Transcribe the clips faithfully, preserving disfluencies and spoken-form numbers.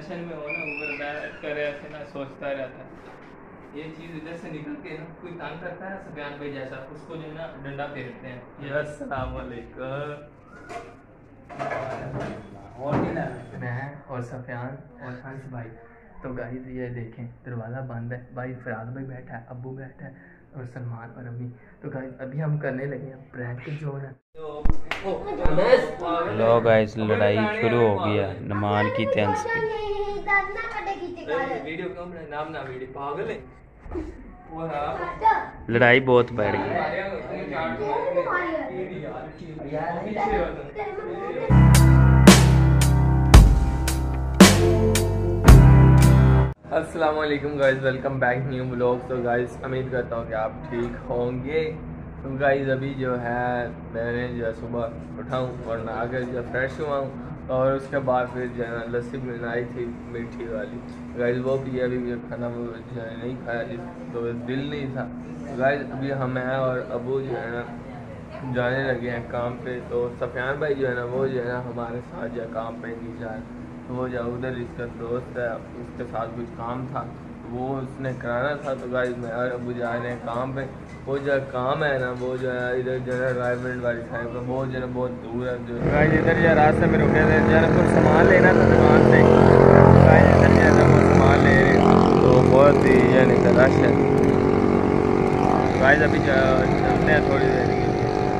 Tension में हो ना वो बर्दाश्त करे ऐसे ना सोचता रहता है। ये चीज़ इधर से निकल के ना कोई तंग करता है ना सफियान भाई जैसा, उसको जो है ना डंडा फेरते हैं। अस्सलाम वालेकुम। और मैं और सफियान और हंस भाई। तो गाइस ये देखें दरवाज़ा बंद है, भाई फराज भाई बैठा है, अब्बू बैठा है और सलमान और अम्मी। तो गाइस अभी हम करने लगे हैं प्रैंक जो है। लो गाइस लड़ाई शुरू हो गई है नमान की टेंस की। वीडियो क्यों बनाए? नाम ना वीडियो पागल है। लड़ाई बहुत बढ़ गई। अस्सलाम वालेकुम guys, welcome back new blog. तो गाइस उम्मीद करता हूँ कि आप ठीक होंगे। तो गाइस अभी जो है मैंने जो है सुबह उठाऊँ और नहा कर जो फ्रेश हुआ हूँ और उसके बाद फिर जो है लस्सी बनाई थी मीठी वाली। गाइस वो भी अभी जो खाना वो जो है नहीं खाया, तो दिल नहीं था। गाइस अभी हम हैं और अबू जो है ना जाने लगे हैं काम पे। तो सफियान भाई जो है ना वो जो है ना हमारे साथ जो काम पे नहीं जा रहे। तो वो जो उधर इसका दोस्त है उसके साथ कुछ काम था वो उसने कराना था। तो गाइस मैं और अबू जा रहे हैं काम पे। वो जो काम है ना वो जो है इधर जो है रायमंड वाली साइड पर वो जो है बहुत दूर है। जो गाइस इधर जो रास्ते में रुके थे जो है कुछ सामान लेना था दुकान से। गाइस इधर जो है वो सामान ले रहे तो बहुत ही यानी रश है। गाइस अभी चलते हैं थोड़ी देर के।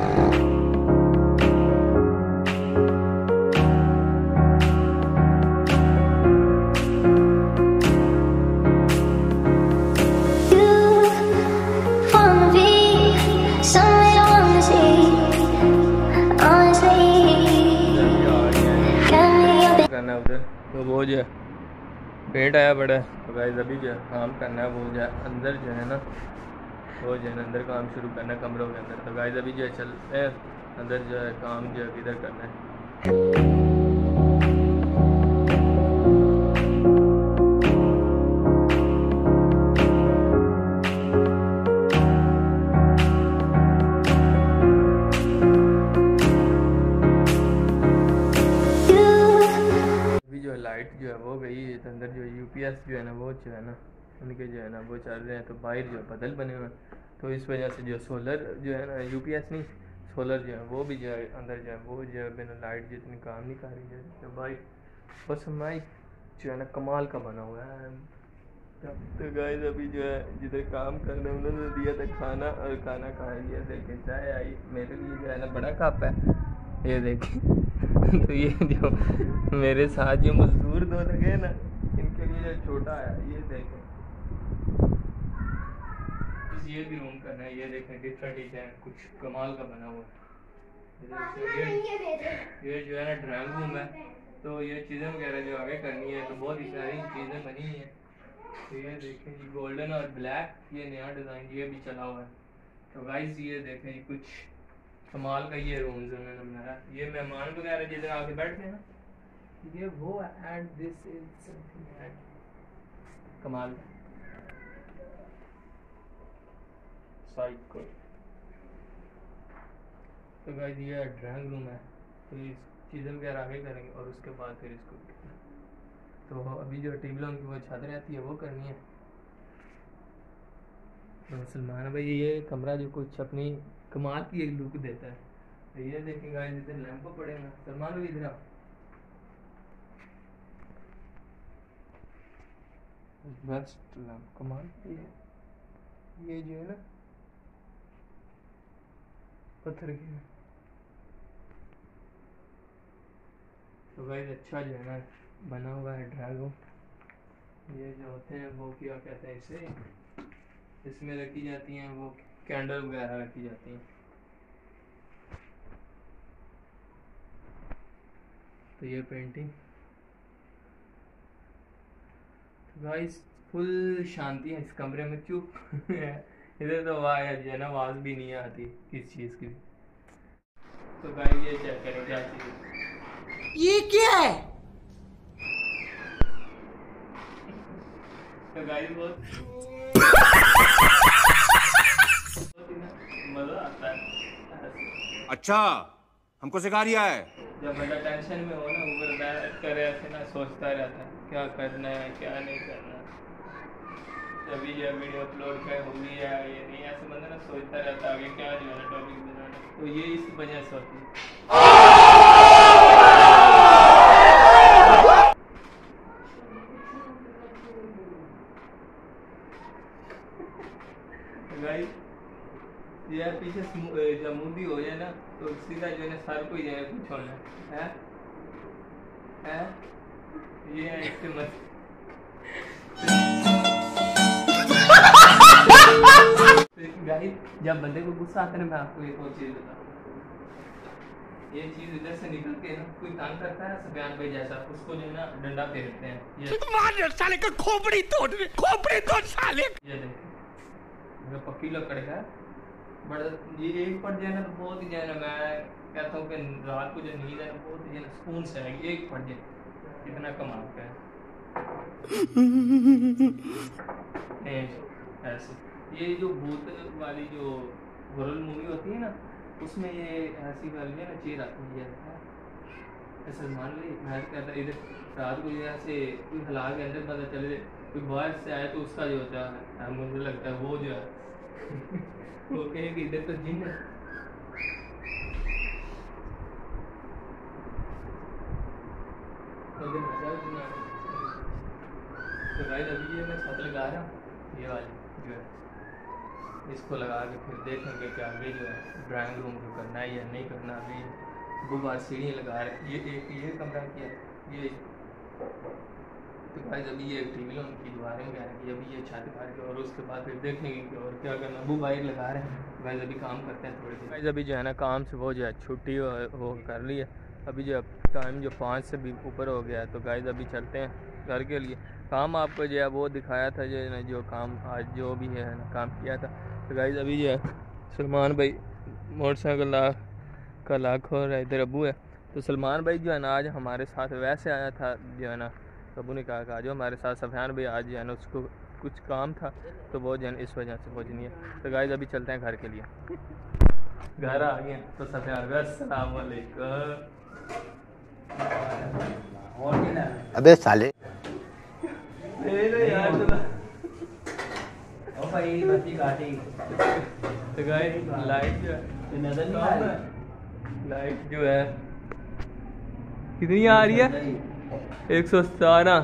उधर तो वो जो है पेंट आया बड़ा है। तो गाइस अभी जो है काम करना है वो जो है अंदर जो है ना वो जो है अंदर काम शुरू करना है कमरों के अंदर। तो गाइस अभी जो है चलते हैं अंदर जो है काम जो है किधर करना है। लाइट जो है वो गई है तो अंदर जो यूपीएस जो है ना वो जो है ना उनके जो है ना वो चल रहे हैं। तो बाहर जो है बदल बने हुए हैं तो इस वजह से जो सोलर जो है ना यूपीएस नहीं सोलर जो है वो भी जो है अंदर जो है वो जो है बिना लाइट जितनी काम नहीं कर रही है। तो बाइक बस माइक जो है ना कमाल का बना हुआ है। तो गाइस अभी जो है जिधर काम कर रहे हैं उन्होंने दिया था खाना और खाना खा लिया। देखे चाय आई मेरे लिए जो है ना बड़ा कप है ये देखें। तो ये जो मेरे साथ जो मजदूर दो लगे ना इनके लिए जो छोटा है ये देखें। ये भी रूम करना है ये देखें डिफरेंट डिजाइन कुछ कमाल का बना हुआ है। ये, ये जो है ना ड्राइंग रूम है तो ये चीज़ें वगैरह जो आगे करनी है तो बहुत ही सारी चीज़ें बनी हैं। तो ये देखें ये गोल्डन और ब्लैक ये नया डिज़ाइन ये भी चला हुआ है। तो गाइस ये देखें ये कुछ कमाल का ये रूम्स उन्होंने बनाया। ये मेहमान वगैरह जिधर आके बैठते हैं ना ये वो and this is something and कमाल साइकिल। तो गाइस ये ड्राइंग रूम है तो इस चीज़ें वगैरह आगे करेंगे और उसके बाद फिर इसको तो अभी जो टेबलों की वो छत रहती है वो करनी है। तो सलमान भाई ये कमरा जो कुछ अपनी कमाल की एक लुक देता है। तो ये देखें गाइस इधर लैंप पड़ेगा। सलमान भाई इधर बेस्ट लैंप कमाल की है ये जो है ना पत्थर की है। तो गाइस अच्छा जो है ना बना हुआ है ड्रैगन। ये जो होते हैं वो क्या कहते हैं इसे इसमें रखी जाती हैं वो कैंडल वगैरह रखी जाती हैं। तो ये पेंटिंग तो गाइस फुल शांति है इस कमरे में चुप इधर तो वाह जो है ना आवाज भी नहीं आती किस चीज की। तो गाइस ये चेक करें क्या चीज ये क्या है। तो गाइस बहुत मजा आता है। अच्छा हमको सिखा रिया है। जब बंदा टेंशन में हो ना, ऊपर बैठ कर ऐसे ना सोचता रहता है क्या करना है क्या नहीं करना, तभी ये वीडियो अपलोड कर होगी या ये नहीं, ऐसे बंदा ना सोचता रहता है क्या जो है टॉपिक बनाना, तो ये इस वजह से होती है। ये पीछे जब मूवी हो जाए ना तो सीधा जो है सर को ही जाए कुछ होना है है ये है इसके मत गाइस, जब बंदे को गुस्सा आता है ना, मैं आपको एक और चीज बताऊं, ये चीज इधर से निकल के ना कोई काम करता है सफियान भाई जैसा, उसको जो है ना डंडा फेरते हैं, ये मार साले का खोपड़ी तोड़ खोपड़ी तोड़ साले, ये देखो मेरा पक्की लकड़ का बड़ा, ये एक पड़ जाए ना तो बहुत ही जाए ना, मैं कहता हूँ कि रात को जो नींद है ना बहुत ही ना सुकून से आएगी, एक पड़ जाए कितना कमाल का है ऐसे। ये जो भूत वाली जो हॉरर मूवी होती है ना, उसमें ये ऐसी वाली है ना चीज आती है ऐसे, मान ली मैं कहता इधर रात को ऐसे कोई हला के अंदर पता चले कोई बाहर से आए तो उसका जो होता है मुझे लगता है वो जो है वो कहे कि इधर तो जिन है। तो गाइस अभी ये मैं छत लगा रहा हूँ, ये वाली जो है इसको लगा के फिर देखेंगे कि आगे जो है ड्राइंग रूम को करना है या नहीं करना। अभी दो बार सीढ़ी लगा रहे हैं, ये एक ये कमरा किया ये, तो गाइस अभी ये टीवी रूम की दीवारें में आएगी, अभी ये छत मार के और उसके बाद फिर देखेंगे कि और क्या करना। वो वायर लगा रहे हैं गाइस, अभी काम करते हैं थोड़ी देर। गाइस अभी जो है ना काम से वो जो है छुट्टी हो कर ली है, अभी जो टाइम जो पाँच से भी ऊपर हो गया है, तो गाइस अभी चलते हैं घर के लिए। काम आपको जो है वो दिखाया था, जो है ना जो काम आज जो भी है ना काम किया था। तो गाइस अभी जो है सलमान भाई मोटरसाइकिल ला का लाख हो रहा है, इधर अबू है। तो सलमान भाई जो है ना आज हमारे साथ वैसे आया था, जो है ना अबू ने कहा कि जो हमारे साथ सफियान भाई आज जो है ना उसको कुछ काम था, तो वो जो है इस वजह से पहुँचनी है। तो गाइस अभी चलते हैं घर के लिए। घर आ गए तो सफियान भाई अस्सलाम वालेकुम। अबे साले यार ओ भाई बत्ती काटी। तो गाइस लाइट जो है नजर नहीं आ रही, लाइट जो है कितनी आ रही है, एक सौ सतारह।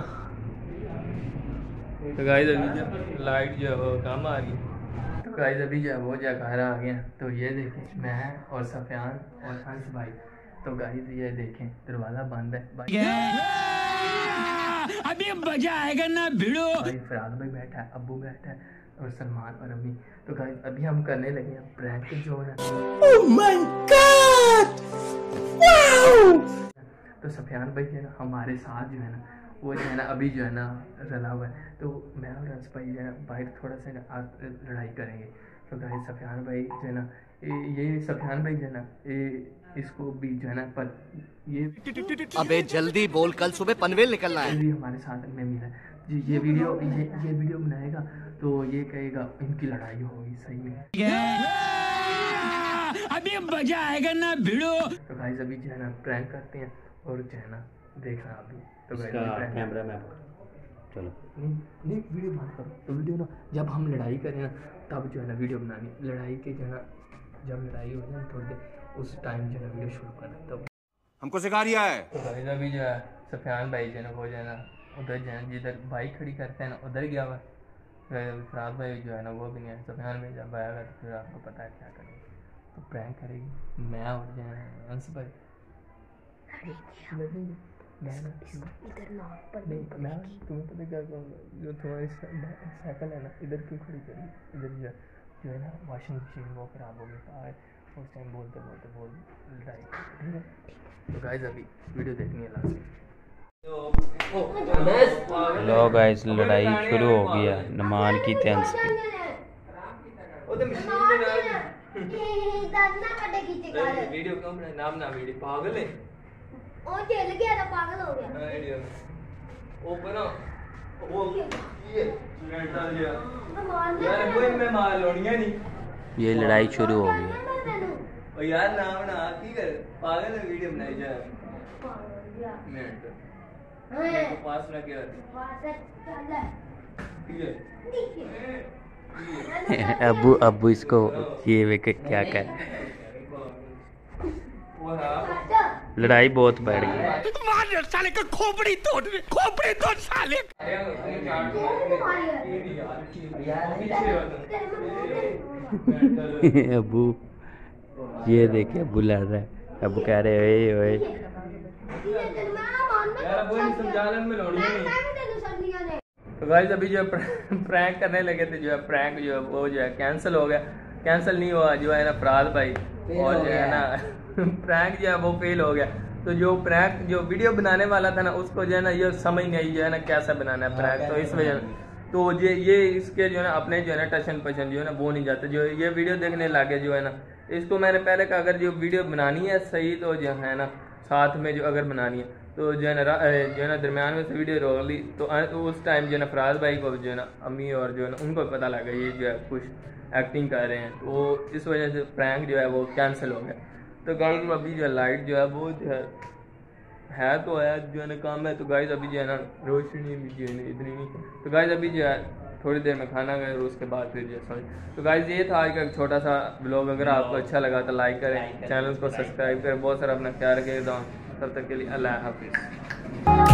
तो गाइस अभी जो लाइट जो है वो कम आ रही है। तो गाइस अभी जो है वो जो घर आ गया, तो ये देखें मैं और सफियान और हंस भाई। तो गाइस ये देखें दरवाज़ा बंद है भाई, अभी मजा आएगा ना भिड़ो। भाई फराज भाई बैठा है, अब्बू बैठा है और सलमान और अम्मी। तो गाइस अभी हम करने लगे हैं प्रैंक जो है। Oh my god wow. तो सफियान भाई जो है ना हमारे साथ जो है ना वो जो है ना अभी जो है ना रला हुआ है। तो मैं और हंस भाई जो है ना बाहर थोड़ा सा ना लड़ाई करेंगे। तो गाइस सफियान भाई जो है ना ये सफियान भाई जो है ना ये इसको भी जो है ना पर ये अबे जल्दी बोल, कल सुबह पनवेल निकलना है। भी हमारे साथ में मिला जी, ये वीडियो ये ये वीडियो बनाएगा तो ये कहेगा इनकी लड़ाई होगी सही में, अभी मजा आएगा ना भिड़ो। तो गाइस अभी जो है ना प्रैंक करते हैं और जो है ना देखना अभी। तो गाइस कैमरा में चलो नहीं नहीं वीडियो बंद करो। तो वीडियो ना जब हम लड़ाई करें ना तब जो है ना वीडियो बनानी, लड़ाई के जो है ना जब लड़ाई हो जाए थोड़ी देर उस टाइम जो है वीडियो शुरू करना तब। हमको सिखा रिया है। तो गाइस अभी जो है सफियान भाई जो है ना वो जो है ना उधर जो है जिधर बाइक खड़ी करते हैं ना उधर गया हुआ है। फराज भाई जो है ना वो भी नहीं है। सफियान भाई जब आएगा तो फिर आपको पता है क्या करेंगे, तो प्रैंक करेगी मैं और जो है हंस भाई। मैं ना इधर ना पर नहीं मैं तुम्हें पता क्या कहूँगा, जो तुम्हारी साइकिल है ना इधर क्यों खड़ी करी, इधर जो जो है ना वॉशिंग मशीन वो खराब हो गई उस टाइम बोलते बोलते बोल लड़ाई, ठीक है। तो गाइस अभी वीडियो देखनी है लास्ट। लो गाइस लड़ाई शुरू हो गई है नमान की तेंस की। वीडियो क्यों बनाए, नाम ना वीडियो पागल है ओ चल गया ना पागल हो गया वीडियो ओ बना वो ये लेटा लिया यार कोई मैं मार लोनिया नहीं। ये लड़ाई शुरू हो गई है। ओ यार नाम ना की कर पागल है वीडियो बनाई जा। मिनट हैं तो पास रख के रख पास चल है ठीक है अबू अबू इसको ये वे के- क्या कर वो हाँ लड़ाई बहुत बढ़ गई। मार साले का खोपड़ी तोड़ खोपड़ी तोड़ साले। अबू ये देखिए अबू लड़ रहा है। अबू कह रहे ओए ओए यार वो संचालन में लोड़ी नहीं। तो गाइस अभी जो प्रैंक करने लगे थे, जो है प्रैंक जो है वो जो है कैंसिल हो गया। कैंसिल नहीं हुआ, जो है ना फराद भाई और जो है ना प्रैंक जो है वो फेल हो गया। तो जो प्रैंक जो वीडियो बनाने वाला था ना उसको जो है ना ये समझ नहीं आई जो है ना कैसा बनाना है प्रैंक। तो इस वजह तो ये ये इसके जो है ना अपने जो है ना टशन पशन जो है ना वो नहीं जाते। जो ये वीडियो देखने लगे जो है ना, इसको मैंने पहले कहा अगर जो वीडियो बनानी है सही तो जो है ना साथ में जो अगर बनानी है तो जो है ना जो है ना दरमियान में से वीडियो रोक ली। तो उस टाइम जो है ना फराज भाई को जो है ना अम्मी और जो है ना उनको पता लगा ये जो है कुछ एक्टिंग कर रहे हैं, तो इस वजह से प्रैंक जो है वो कैंसिल हो गया। तो गाइस अभी जो है लाइट जो है वो जो है है तो है जो है ना काम है। तो गाइस अभी जो है ना रोशनी भी जो है ना इतनी नहीं। तो गाइस अभी जो है थोड़ी देर में खाना खाए और उसके बाद फिर जो सॉरी। तो गाइस ये था आज का एक छोटा सा ब्लॉग। अगर आपको अच्छा लगा तो लाइक करें, चैनल को सब्सक्राइब करें, बहुत सारा अपना ख्याल रखें। तब तक के लिए अल्लाह हाफिज़।